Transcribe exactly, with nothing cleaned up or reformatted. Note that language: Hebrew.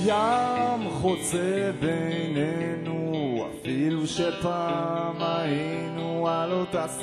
ים חוצה בינינו, אפילו שפעם היינו על אותה